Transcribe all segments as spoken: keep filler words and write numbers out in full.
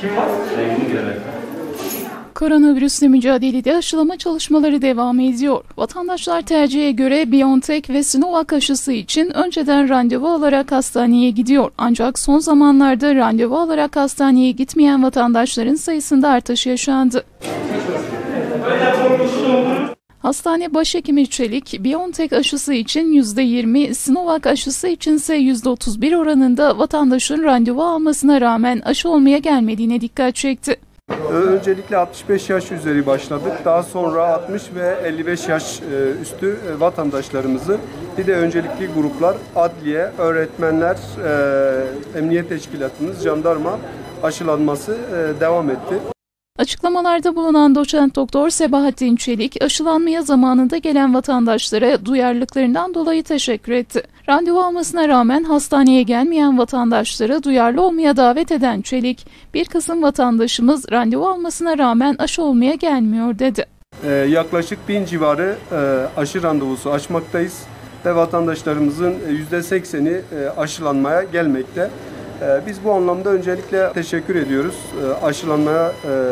Koronavirüsle mücadelede aşılama çalışmaları devam ediyor. Vatandaşlar tercihe göre BioNTech ve Sinovac aşısı için önceden randevu alarak hastaneye gidiyor. Ancak son zamanlarda randevu alarak hastaneye gitmeyen vatandaşların sayısında artış yaşandı. Hastane başhekimi Çelik, BioNTech aşısı için yüzde yirmi, Sinovac aşısı içinse yüzde otuz bir oranında vatandaşın randevu almasına rağmen aşı olmaya gelmediğine dikkat çekti. Öncelikle altmış beş yaş üzeri başladık. Daha sonra altmış ve elli beş yaş üstü vatandaşlarımızı, bir de öncelikli gruplar, adliye, öğretmenler, emniyet teşkilatımız, jandarma aşılanması devam etti. Açıklamalarda bulunan doçent doktor Sebahattin Çelik, aşılanmaya zamanında gelen vatandaşlara duyarlılıklarından dolayı teşekkür etti. Randevu almasına rağmen hastaneye gelmeyen vatandaşlara duyarlı olmaya davet eden Çelik, bir kısım vatandaşımız randevu almasına rağmen aşı olmaya gelmiyor dedi. Ee, yaklaşık bin civarı e, aşı randevusu açmaktayız ve vatandaşlarımızın yüzde sekseni e, aşılanmaya gelmekte. Biz bu anlamda öncelikle teşekkür ediyoruz aşılanmaya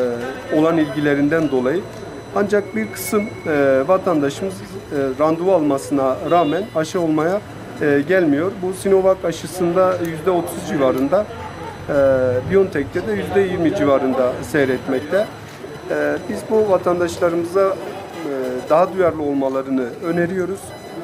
olan ilgilerinden dolayı. Ancak bir kısım vatandaşımız randevu almasına rağmen aşı olmaya gelmiyor. Bu Sinovac aşısında yüzde otuz civarında, BioNTech'te de yüzde yirmi civarında seyretmekte. Biz bu vatandaşlarımıza daha duyarlı olmalarını öneriyoruz.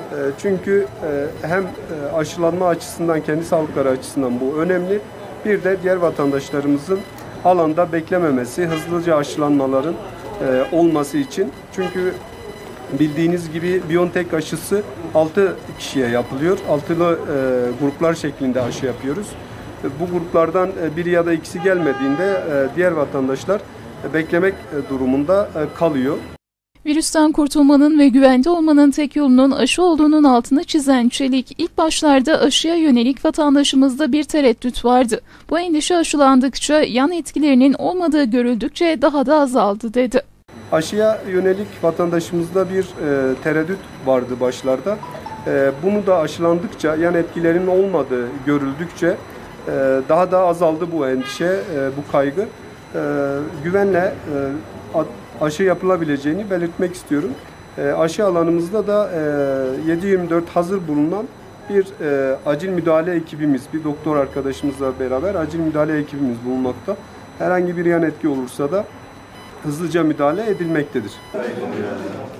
Çünkü hem aşılanma açısından, kendi sağlıkları açısından bu önemli. Bir de diğer vatandaşlarımızın alanda beklememesi, hızlıca aşılanmaların olması için. Çünkü bildiğiniz gibi BioNTech aşısı altı kişiye yapılıyor. Altılı gruplar şeklinde aşı yapıyoruz. Bu gruplardan biri ya da ikisi gelmediğinde diğer vatandaşlar beklemek durumunda kalıyor. Virüsten kurtulmanın ve güvende olmanın tek yolunun aşı olduğunun altını çizen Çelik, ilk başlarda aşıya yönelik vatandaşımızda bir tereddüt vardı. Bu endişe aşılandıkça, yan etkilerinin olmadığı görüldükçe daha da azaldı dedi. Aşıya yönelik vatandaşımızda bir e, tereddüt vardı başlarda. E, bunu da aşılandıkça, yan etkilerinin olmadığı görüldükçe e, daha da azaldı bu endişe, e, bu kaygı. E, güvenle e, aşı yapılabileceğini belirtmek istiyorum. E, aşı alanımızda da e, yedi yirmi dört hazır bulunan bir e, acil müdahale ekibimiz, bir doktor arkadaşımızla beraber acil müdahale ekibimiz bulunmakta. Herhangi bir yan etki olursa da hızlıca müdahale edilmektedir.